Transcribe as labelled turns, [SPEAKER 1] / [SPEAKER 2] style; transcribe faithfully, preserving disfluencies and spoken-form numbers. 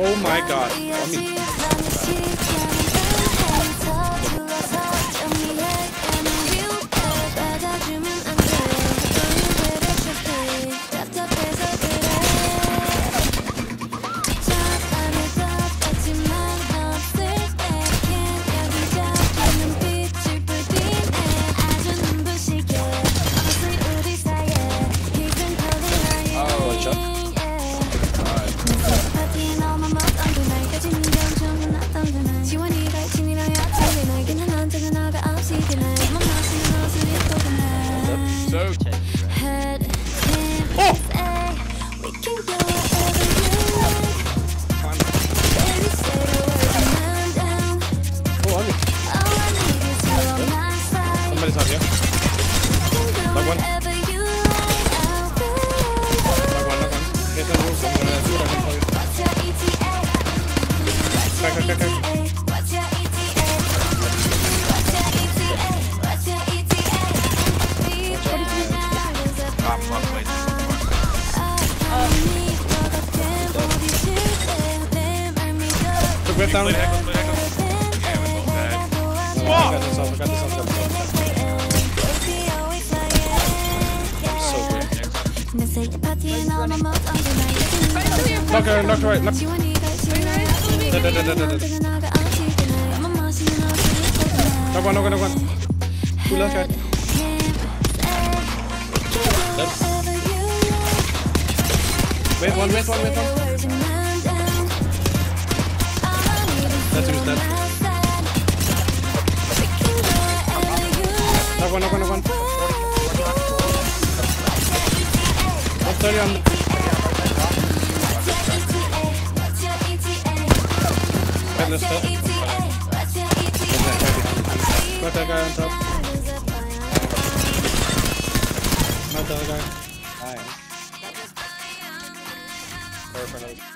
[SPEAKER 1] Oh my god. I mean,
[SPEAKER 2] so techy,
[SPEAKER 1] oh! Oh, I mean. Somebody's out here. Knock one. Knock one, knock one. Get that roof. I'm gonna see what I can tell you. Back, back, back, back. Took red down.
[SPEAKER 2] Play heck, play heck. Yeah, we're both bad.
[SPEAKER 1] I got this off, I got this off, got this off. I'm so good. Knock her, knock her right, knock. Dead, dead, dead, dead, dead. Knock one, knock one, knock one. Two left side. Dead. Wait one, wait one, wait one. That's who's dead. Knock one, knock one, knock one. one thirty on the... Headless dead. Got that guy on top. Not the other guy. Nice. Perfect.